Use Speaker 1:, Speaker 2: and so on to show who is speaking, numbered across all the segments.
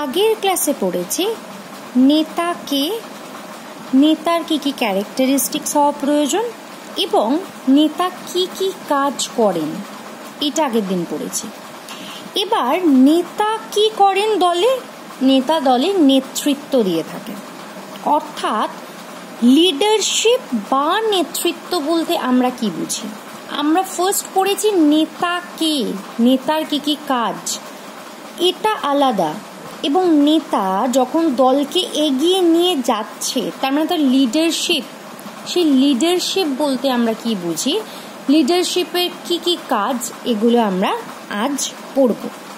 Speaker 1: আগের ক্লাসে পড়েছি নেতাকে, নেতার কি কি ক্যারেক্টারিস্টিক্স হওয়া প্রয়োজন এবং নেতা কি কি কাজ করেন, এটা আগের দিন পড়েছি। এবার নেতা কি করেন দলে? নেতা দলে নেতৃত্ব দিয়ে থাকে, অর্থাৎ লিডারশিপ বা নেতৃত্ব বলতে আমরা কি বুঝি? আমরা ফার্স্ট পড়েছি নেতা কে, নেতার কি কি কাজ, এটা আলাদা। এবং নেতা যখন দলকে এগিয়ে নিয়ে যাচ্ছে তার মানে তার লিডারশিপ, সেই লিডারশিপ বলতে আমরা কি বুঝি, লিডারশিপের কি কি কাজ, এগুলো আমরা আজ পড়ব।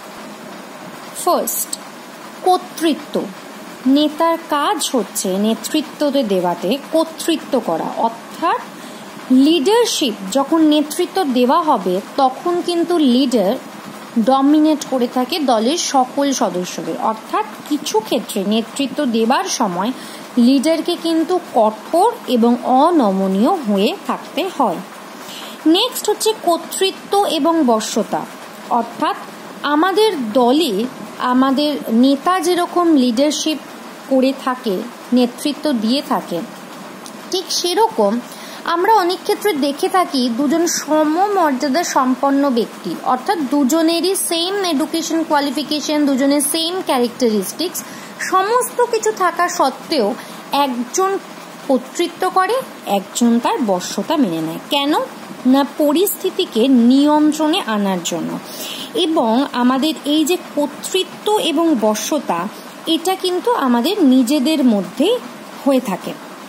Speaker 1: ফার্স্ট, কর্তৃত্ব। নেতার কাজ হচ্ছে নেতৃত্ব দেওয়াতে কর্তৃত্ব করা, অর্থাৎ লিডারশিপ যখন নেতৃত্ব দেওয়া হবে তখন কিন্তু লিডার ডমিনেট করে থাকে দলের সকল সদস্যদের, অর্থাৎ কিছু ক্ষেত্রে নেতৃত্ব দেবার সময় লিডারকে কিন্তু কঠোর এবং অনমনীয় হয়ে থাকতে হয়। নেক্সট হচ্ছে কর্তৃত্ব এবং বশ্যতা, অর্থাৎ আমাদের দলে আমাদের নেতা যেরকম লিডারশিপ করে থাকে, নেতৃত্ব দিয়ে থাকে, ঠিক সেরকম আমরা অনেক ক্ষেত্রে দেখে থাকি দুজন সমমর্যাদা সম্পন্ন ব্যক্তি, অর্থাৎ দুজনেরই সেম এডুকেশন কোয়ালিফিকেশন, দুজনের সেম ক্যারেক্টারিস্টিক্স, সমস্ত কিছু থাকা সত্ত্বেও একজন কর্তৃত্ব করে, একজন তার বশ্যতা মেনে নেয়। কেন না? পরিস্থিতিকে নিয়ন্ত্রণে আনার জন্য। এবং আমাদের এই যে কর্তৃত্ব এবং বশ্যতা, এটা কিন্তু আমাদের নিজেদের মধ্যেই হয়ে থাকে।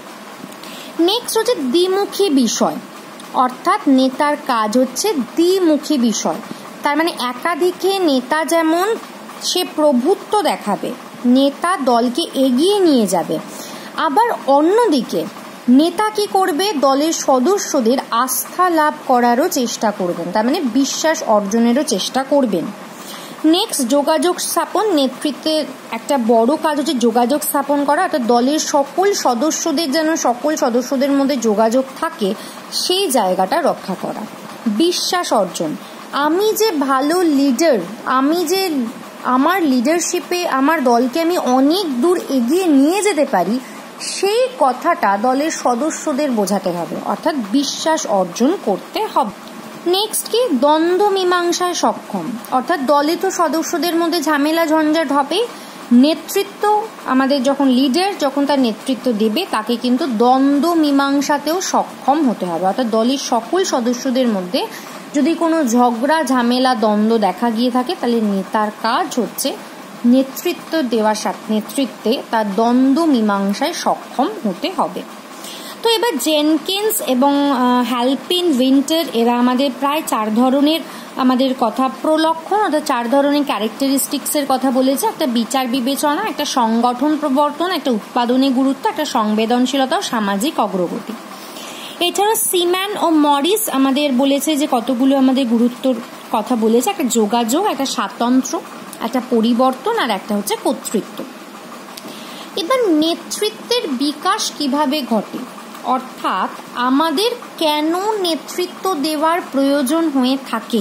Speaker 1: নেক্সট হচ্ছে দ্বিমুখী বিষয়, অর্থাৎ নেতার কাজ হচ্ছে দ্বিমুখী বিষয়। তার মানে একাধিকে নেতা যেমন সে প্রভুত্ব দেখাবে, নেতা দলকে এগিয়ে নিয়ে যাবে, আবার অন্যদিকে নেতা কি করবে, দলের সদস্যদের আস্থা লাভ করারও চেষ্টা করবেন, তার মানে বিশ্বাস অর্জনেরও চেষ্টা করবেন। নেক্সট, যোগাযোগ স্থাপন। নেতৃত্বের একটা বড় কাজ হচ্ছে যোগাযোগ স্থাপন করা, অর্থাৎ দলের সকল সদস্যদের যেন সকল সদস্যদের মধ্যে যোগাযোগ থাকে সেই জায়গাটা রক্ষা করা। বিশ্বাস অর্জন, আমি যে ভালো লিডার, আমি যে আমার লিডারশিপে আমার দলকে আমি অনেক দূর এগিয়ে নিয়ে যেতে পারি, সেই কথাটা দলের সদস্যদের বোঝাতে হবে, অর্থাৎ বিশ্বাস অর্জন করতে হবে। নেক্সট কি? দ্বন্দ্ব মীমাংসায় সক্ষম, অর্থাৎ দলে তো সদস্যদের মধ্যে ঝামেলা ঝঞ্ঝাট হবে, নেতৃত্ব আমাদের যখন লিডার যখন তার নেতৃত্ব দেবে তাকে কিন্তু দ্বন্দ্ব মীমাংসাতেও সক্ষম হতে হবে, অর্থাৎ দলের সকল সদস্যদের মধ্যে যদি কোনো ঝগড়া ঝামেলা দ্বন্দ্ব দেখা গিয়ে থাকে তাহলে নেতার কাজ হচ্ছে নেতৃত্ব দেওয়ার সাথে নেতৃত্বে তার দ্বন্দ্ব মীমাংসায় সক্ষম হতে হবে। তো এবার জেনকিন্স এবং হ্যালপিন উইন্টার এরা আমাদের প্রায় 4 ধরনের আমাদের কথা প্রলক্ষণ, অর্থাৎ 4 ধরনের ক্যারেক্টারিস্টিক্সের কথা বলেছে। একটা বিচার বিবেচনা, একটা সংগঠন প্রবর্তন, একটা উৎপাদনে গুরুত্ব, একটা সংবেদনশীলতা ও সামাজিক অগ্রগতি। এছাড়া সিম্যান ও মরিস আমাদের বলেছে যে কতগুলো আমাদের গুরুত্বর কথা বলেছে, একটা যোগাযোগ, একটা স্বাতন্ত্র্য, একটা পরিবর্তন, আর একটা হচ্ছে কর্তৃত্ব। এবার নেতৃত্বের বিকাশ কিভাবে ঘটে, অর্থাৎ আমাদের কেন নেতৃত্ব দেওয়ার প্রয়োজন হয়ে থাকে,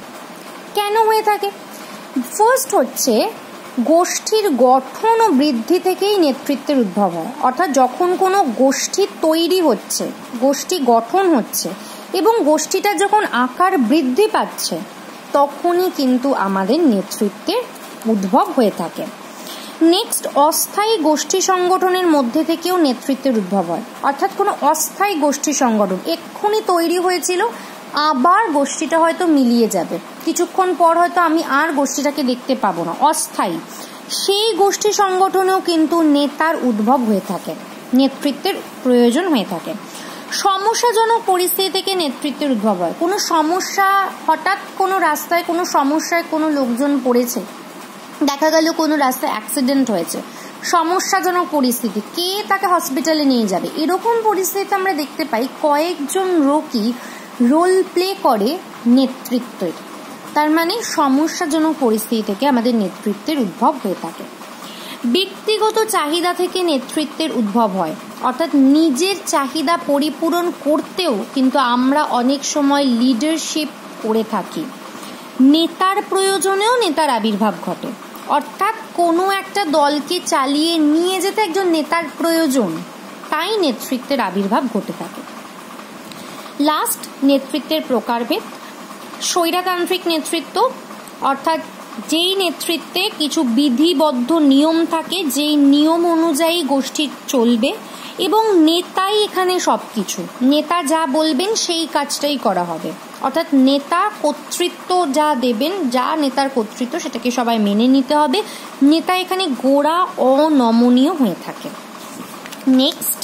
Speaker 1: কেন হয়ে থাকে? ফার্স্ট হচ্ছে গোষ্ঠীর গঠন ও বৃদ্ধি থেকেই নেতৃত্বের উদ্ভব হয়, অর্থাৎ যখন কোনো গোষ্ঠী তৈরি হচ্ছে, গোষ্ঠী গঠন হচ্ছে এবং গোষ্ঠীটা যখন আকার বৃদ্ধি পাচ্ছে তখনই কিন্তু আমাদের নেতৃত্বের উদ্ভব হয়ে থাকে। নেক্সট, অস্থায়ী গোষ্ঠী সংগঠনের মধ্যে থেকেও নেতৃত্বের উদ্ভব হয়, অর্থাৎ কোনো অস্থায়ী গোষ্ঠী সংগঠন এক্ষুনি তৈরি হয়েছিল, আবার গোষ্ঠীটা হয়তো মিলিয়ে যাবে, কিছুক্ষণ পর হয়তো আমি আর গোষ্ঠীটাকে দেখতে পাবো না, অস্থায়ী, সেই গোষ্ঠী সংগঠনেও কিন্তু নেতার উদ্ভব হয়ে থাকে, নেতৃত্বের প্রয়োজন হয়ে থাকে। সমস্যাজনক পরিস্থিতি থেকে নেতৃত্বের উদ্ভব হয়, কোনো সমস্যা, হঠাৎ কোনো রাস্তায় কোনো সমস্যায় কোনো লোকজন পড়েছে, দেখা গেল কোনো রাস্তায় অ্যাক্সিডেন্ট হয়েছে, সমস্যাজনক পরিস্থিতি, কে তাকে হসপিটালে নিয়ে যাবে, এরকম পরিস্থিতিতে আমরা দেখতে পাই কয়েকজন রোগী রোল প্লে করে নেতৃত্বের, তার মানে সমস্যাজনক পরিস্থিতি থেকে আমাদের নেতৃত্বের উদ্ভব হয়ে থাকে। ব্যক্তিগত চাহিদা থেকে নেতৃত্বের উদ্ভব হয়, অর্থাৎ নিজের চাহিদা পরিপূরণ করতেও কিন্তু আমরা অনেক সময় লিডারশিপ করে থাকি, নেতার প্রয়োজনেও নেতার আবির্ভাব ঘটে, অর্থাৎ কোনো একটা দলকে চালিয়ে নিয়ে যেতে একজন নেতার প্রয়োজন, তাই নেতৃত্বের আবির্ভাব ঘটে থাকে। লাস্ট, নেতৃত্বের প্রকারভেদ। স্বৈরতান্ত্রিক নেতৃত্ব অর্থাৎ যেই নেতৃত্বে কিছু বিধিবদ্ধ নিয়ম থাকে, যেই নিয়ম অনুযায়ী গোষ্ঠী চলবে এবং নেতাই এখানে সবকিছু, নেতা যা বলবেন সেই কাজটাই করা হবে, অর্থাৎ নেতা কর্তৃত্ব যা দেবেন, যা নেতার কর্তৃত্ব সেটাকে সবাই মেনে নিতে হবে। নেতা এখানে গোঁড়া অনমনীয় হয়ে থাকে। নেক্সট,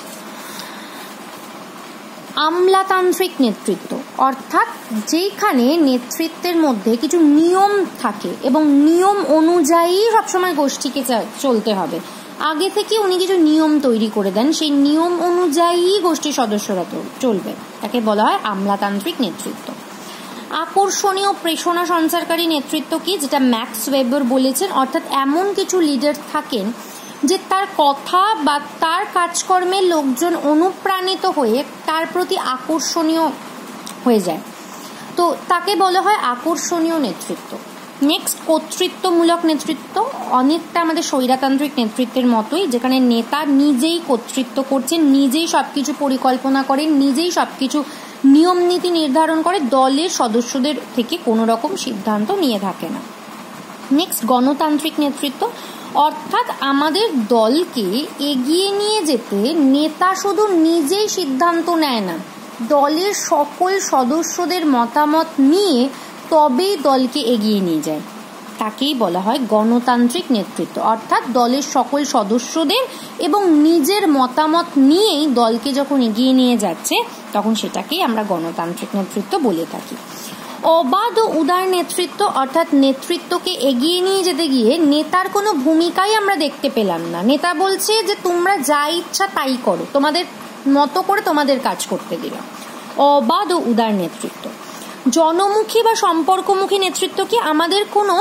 Speaker 1: আমলাতান্ত্রিক নেতৃত্ব অর্থাৎ যেখানে নেতৃত্বের মধ্যে কিছু নিয়ম থাকে এবং নিয়ম অনুযায়ী সবসময় গোষ্ঠীকে চলতে হবে। আগে থেকে উনি কিছু নিয়ম তৈরি করে দেন, সেই নিয়ম অনুযায়ী গোষ্ঠীর সদস্যরা চলবে, তাকে বলা হয় আমলাতান্ত্রিক নেতৃত্ব। আকর্ষণীয় প্রেরণা সঞ্চারকারী নেতৃত্ব কি, যেটা ম্যাক্স ওয়েবার বলেছেন, অর্থাৎ এমন কিছু লিডার থাকেন যে তার কথা বা তার কাজকর্মে লোকজন অনুপ্রাণিত হয়ে তার প্রতি আকর্ষণীয় হয়ে যায়, তো তাকে বলা হয় আকর্ষণীয় নেতৃত্ব। নেক্সট, কর্তৃত্বমূলক নেতৃত্ব, অনেকটা আমাদের স্বৈরতান্ত্রিক নেতৃত্বের মতোই, যেখানে নেতা নিজেই কর্তৃত্ব করছেন, নিজেই সবকিছু পরিকল্পনা করেন, নিজেই সবকিছু নিয়ম নীতি নির্ধারণ করে, দলের সদস্যদের থেকে কোনো রকম সিদ্ধান্ত নিয়ে থাকে না। নেক্সট, গণতান্ত্রিক নেতৃত্ব অর্থাৎ আমাদের দলকে এগিয়ে নিয়ে যেতে নেতা শুধু নিজেই সিদ্ধান্ত নেয় না, দলের সকল সদস্যদের মতামত নিয়ে তবেই দলকে এগিয়ে নিয়ে যায়, তাকেই বলা হয় গণতান্ত্রিক নেতৃত্ব। অর্থাৎ দলের সকল সদস্যদের এবং নিজের মতামত নিয়েই দলকে যখন এগিয়ে নিয়ে যাচ্ছে তখন সেটাকেই আমরা গণতান্ত্রিক নেতৃত্ব বলে থাকি। অবাধ ও উদার নেতৃত্ব অর্থাৎ নেতৃত্বকে এগিয়ে নিয়ে যেতে গিয়ে নেতার কোনো ভূমিকাই আমরা দেখতে পেলাম না, নেতা বলছে যে তোমরা যা ইচ্ছা তাই করো, তোমাদের মতো করে তোমাদের কাজ করতে দিলাম। অবাধ ও উদার নেতৃত্ব। জনমুখী বা সম্পর্কমুখী নেতৃত্ব কি, আমাদের কোনো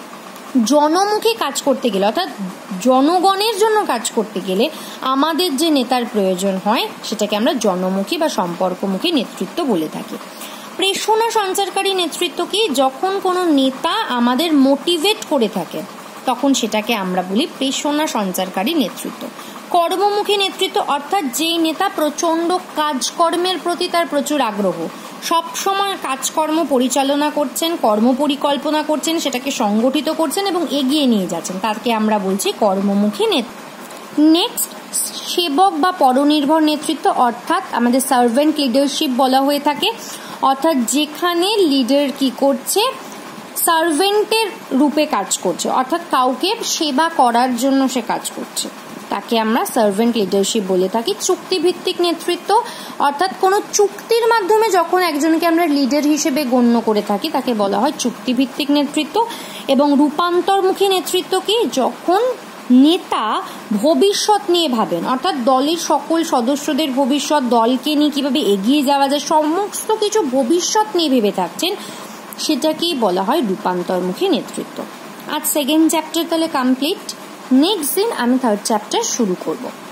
Speaker 1: জনমুখী কাজ করতে গেলে অর্থাৎ জনগণের জন্য কাজ করতে গেলে আমাদের যে নেতার প্রয়োজন হয় সেটাকে আমরা জনমুখী বা সম্পর্কমুখী নেতৃত্ব বলে থাকি। প্রেরণা সঞ্চারকারী নেতৃত্ব কি, যখন কোনো নেতা আমাদের মোটিভেট করে থাকে তখন সেটাকে আমরা বলি প্রেরণা সঞ্চারকারী নেতৃত্ব। কর্মমুখী নেতৃত্ব অর্থাৎ যেই নেতা প্রচণ্ড কাজকর্মের প্রতি তার প্রচুর আগ্রহ, সবসময় কাজকর্ম পরিচালনা করছেন, কর্ম পরিকল্পনা করছেন, সেটাকে সংগঠিত করছেন এবং এগিয়ে নিয়ে যাচ্ছেন, তাকে আমরা বলছি কর্মমুখী নেতৃত্ব। নেক্সট, সেবক বা পরনির্ভর নেতৃত্ব অর্থাৎ আমাদের সার্ভেন্ট লিডারশিপ বলা হয়ে থাকে, অর্থাৎ যেখানে লিডার কি করছে, সার্ভেন্টের রূপে কাজ করছে, অর্থাৎ কাউকে সেবা করার জন্য সে কাজ করছে, তাকে আমরা সার্ভেন্ট লিডারশিপ বলে থাকি। চুক্তিভিত্তিক নেতৃত্ব অর্থাৎ কোনো চুক্তির মাধ্যমে যখন একজনকে আমরা লিডার হিসেবে গণ্য করে থাকি তাকে বলা হয় চুক্তিভিত্তিক নেতৃত্ব। এবং রূপান্তরমুখী নেতৃত্ব কি, যখন নেতা ভবিষ্যৎ নিয়ে ভাবেন, অর্থাৎ দলের সকল সদস্যদের ভবিষ্যৎ, দলকে নিয়ে কিভাবে এগিয়ে যাওয়া যায়, সমস্ত কিছু ভবিষ্যৎ নিয়ে ভেবে থাকছেন, সেটাকেই বলা হয় রূপান্তরমুখী নেতৃত্ব। আজ সেকেন্ড চ্যাপ্টার তাহলে কমপ্লিট, নেক্সট দিন আমি থার্ড চ্যাপ্টার শুরু করব।